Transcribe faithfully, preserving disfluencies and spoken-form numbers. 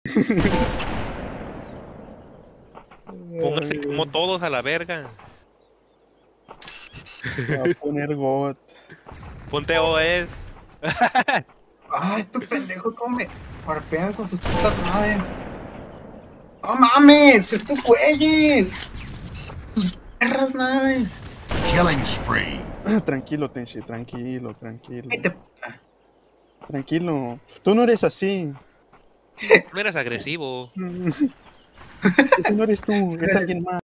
Pónganse como todos a la verga. Va a poner God. Ponte O S. Ah, estos pendejos como me farpean con sus putas naves. ¡No mames! ¡Estos güeyes! ¡Sus perras naves! Killing spree. Tranquilo, Tenshi, tranquilo, tranquilo. Ay, te... Tranquilo. Tú no eres así. No eres agresivo. Ese no eres tú, es alguien más.